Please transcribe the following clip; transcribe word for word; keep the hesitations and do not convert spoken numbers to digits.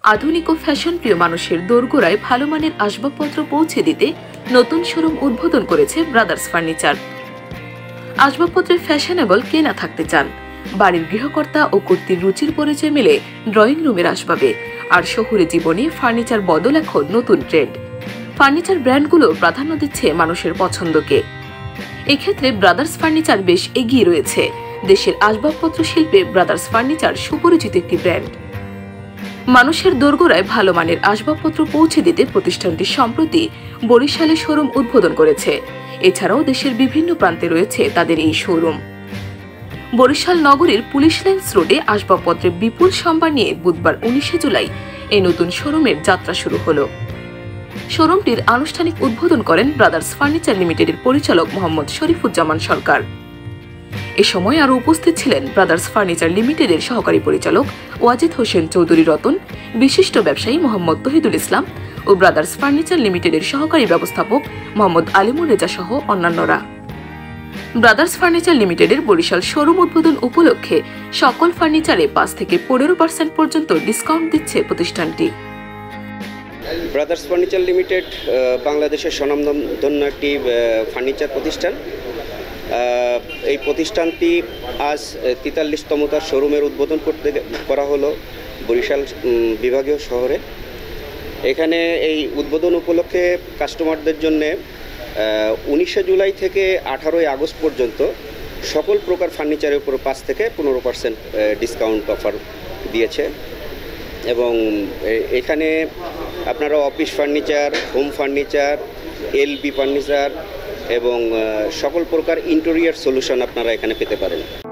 আধুনিক ও ফ্যাশন প্রিয় মানুষের দোরগোড়ায় ভালো মানের আসবাবপত্র পৌঁছে দিতে নতুন শোরুম উদ্বোধন করেছে ব্রাদার্স ফার্নিচার। আসবাবপত্রের ফ্যাশনেবল কেনা থাকতে চান, বাড়ির গৃহকর্তা ও কর্ত্রীর রুচির পরিচয় মেলে ড্রয়িং রুমের আসবাবে, আর শহুরে জীবনে ফার্নিচার বদল এখন নতুন ট্রেন্ড। ফার্নিচার ব্র্যান্ডগুলো প্রাধান্য দিচ্ছে মানুষের পছন্দকে। এক্ষেত্রে ব্রাদার্স ফার্নিচার বেশ এগিয়ে রয়েছে। দেশের আসবাবপত্র শিল্পে ব্রাদার্স ফার্নিচার সুপরিচিত একটি ব্র্যান্ড। মানুষের দোরগোড়ায় ভালো মানের আসবাবপত্র পৌঁছে দিতে প্রতিষ্ঠানটি সম্প্রতি বরিশালে শোরুম উদ্বোধন করেছে। এছাড়াও দেশের বিভিন্ন প্রান্তে রয়েছে তাদের এই শোরুম। বরিশাল নগরীর পুলিশ লাইন্স রোডে আসবাবপত্রের বিপুল সম্ভার নিয়ে বুধবার উনিশে জুলাই এই নতুন শোরুমের যাত্রা শুরু হলো। শোরুমটির আনুষ্ঠানিক উদ্বোধন করেন ব্রাদার্স ফার্নিচার লিমিটেডের পরিচালক মোহাম্মদ শরীফুজ্জামান সরকার। এ সময় আরও উপস্থিত ছিলেন ব্রাদার্স ফার্নিচার লিমিটেডের সহকারী পরিচালক ওয়াজিদ হোসেন চৌধুরী রতন, বিশিষ্ট ব্যবসায়ী মোহাম্মদ তহিদুল ইসলাম ও ব্রাদার্স ফার্নিচার লিমিটেডের সহকারী ব্যবস্থাপক মোহাম্মদ আলিমুর রেজা সহ অন্যান্যরা। ব্রাদার্স ফার্নিচার লিমিটেডের বরিশাল শোরুম উদ্বোধন উপলক্ষে সকল ফার্নিচারে পাঁচ থেকে পনেরো পার্সেন্ট পর্যন্ত ডিসকাউন্ট দিচ্ছে প্রতিষ্ঠানটি। ব্রাদার্স ফার্নিচার লিমিটেড বাংলাদেশের স্বনামধন্য একটি ফার্নিচার প্রতিষ্ঠান। এই প্রতিষ্ঠানটি আজ তেতাল্লিশতম তার শোরুমের উদ্বোধন করতে করা হলো বরিশাল বিভাগীয় শহরে। এখানে এই উদ্বোধন উপলক্ষে কাস্টমারদের জন্য উনিশে জুলাই থেকে আঠারোই আগস্ট পর্যন্ত সকল প্রকার ফার্নিচারের উপর পাঁচ থেকে পনেরো পার্সেন্ট ডিসকাউন্ট অফার দিয়েছে। এবং এখানে আপনারা office furniture, home furniture, LB furniture এবং সকল প্রকার ইন্টেরিয়র সলিউশন আপনারা এখানে পেতে পারেন।